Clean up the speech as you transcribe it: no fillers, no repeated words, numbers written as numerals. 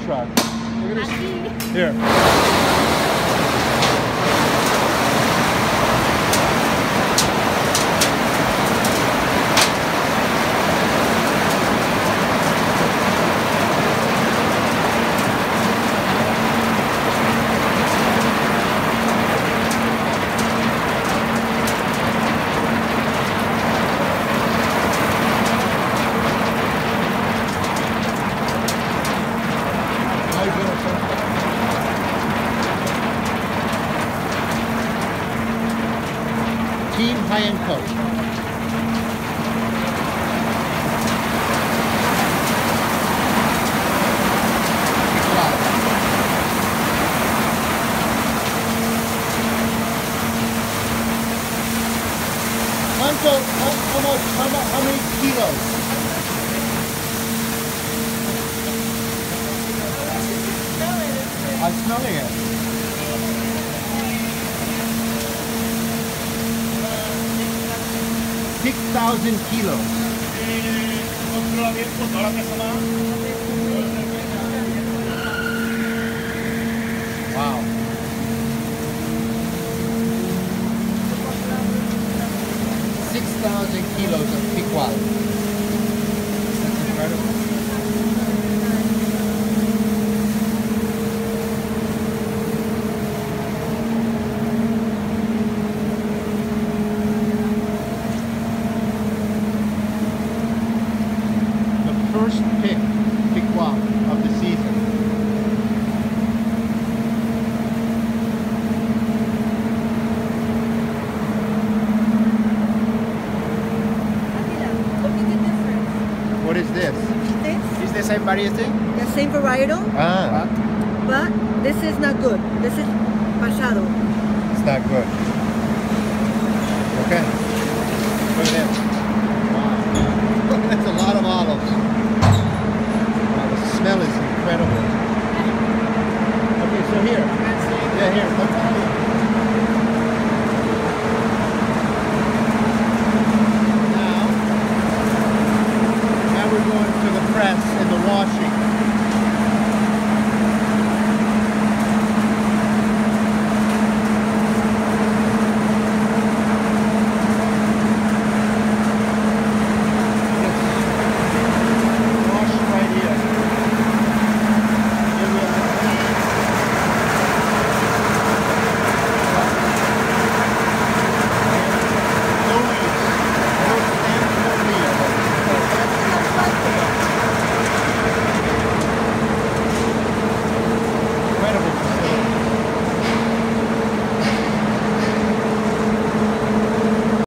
truck. Look at this. Here. Team high-end coat. Wow. How many kilos? I'm smelling it. 6,000 kilos. Wow. Kilos of picual. That's incredible. The first picual of the season. What is this? Is the same variety? The same varietal. Ah. But this is not good. This is pasado. It's not good. Okay. Put it in. Wow. That's a lot of olives. Wow, the smell is incredible. Okay, so here. Yeah, here. Now we're going to the press and the washing.